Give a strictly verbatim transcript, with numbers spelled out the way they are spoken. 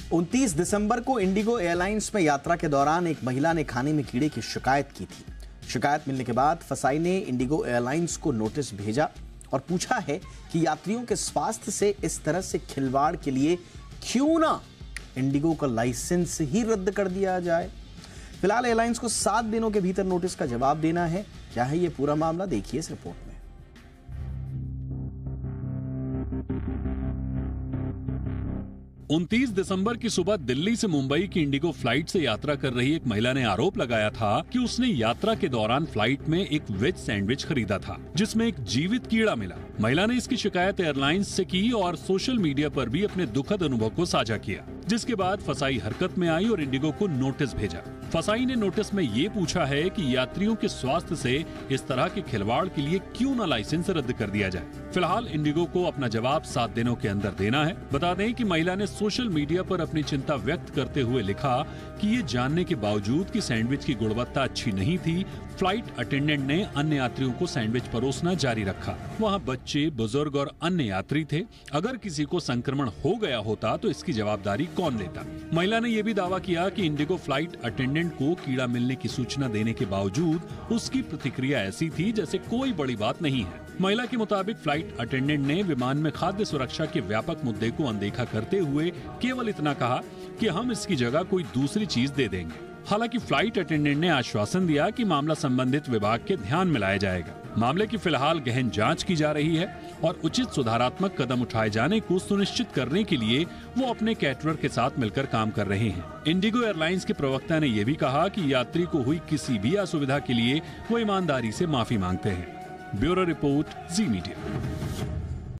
उनतीस दिसंबर को Indigo airlines में यात्रा के दौरान एक महिला ने खाने में कीड़े की शिकायत की थी। शिकायत मिलने के बाद फसाई ने इंडिगो एयरलाइंस को नोटिस भेजा और पूछा है कि यात्रियों के स्वास्थ्य से इस तरह से खिलवाड़ के लिए क्यों ना इंडिगो का लाइसेंस ही रद्द कर दिया जाए। फिलहाल एयरलाइंस को सात दिनों के भीतर नोटिस का जवाब देना है। क्या है ये पूरा मामला, देखिए इस रिपोर्ट में। उनतीस दिसंबर की सुबह दिल्ली से मुंबई की इंडिगो फ्लाइट से यात्रा कर रही एक महिला ने आरोप लगाया था कि उसने यात्रा के दौरान फ्लाइट में एक वेज सैंडविच खरीदा था जिसमें एक जीवित कीड़ा मिला। महिला ने इसकी शिकायत एयरलाइंस से की और सोशल मीडिया पर भी अपने दुखद अनुभव को साझा किया, जिसके बाद फसाई हरकत में आई और इंडिगो को नोटिस भेजा। फसाई ने नोटिस में ये पूछा है कि यात्रियों के स्वास्थ्य से इस तरह के खिलवाड़ के लिए क्यों न लाइसेंस रद्द कर दिया जाए। फिलहाल इंडिगो को अपना जवाब सात दिनों के अंदर देना है। बता दें कि महिला ने सोशल मीडिया पर अपनी चिंता व्यक्त करते हुए लिखा कि ये जानने के बावजूद कि सैंडविच की गुणवत्ता अच्छी नहीं थी, फ्लाइट अटेंडेंट ने अन्य यात्रियों को सैंडविच परोसना जारी रखा। वहाँ बच्चे, बुजुर्ग और अन्य यात्री थे। अगर किसी को संक्रमण हो गया होता तो इसकी जवाबदारी कौन लेता। महिला ने यह भी दावा किया कि इंडिगो फ्लाइट अटेंडेंट को कीड़ा मिलने की सूचना देने के बावजूद उसकी प्रतिक्रिया ऐसी थी जैसे कोई बड़ी बात नहीं है। महिला के मुताबिक फ्लाइट अटेंडेंट ने विमान में खाद्य सुरक्षा के व्यापक मुद्दे को अनदेखा करते हुए केवल इतना कहा कि हम इसकी जगह कोई दूसरी चीज दे देंगे। हालांकि फ्लाइट अटेंडेंट ने आश्वासन दिया कि मामला संबंधित विभाग के ध्यान में लाया जाएगा। मामले की फिलहाल गहन जांच की जा रही है और उचित सुधारात्मक कदम उठाए जाने को सुनिश्चित करने के लिए वो अपने कैटरर के साथ मिलकर काम कर रहे हैं। इंडिगो एयरलाइंस के प्रवक्ता ने यह भी कहा कि यात्री को हुई किसी भी असुविधा के लिए वो ईमानदारी से माफी मांगते हैं। Bureau report, Zee media.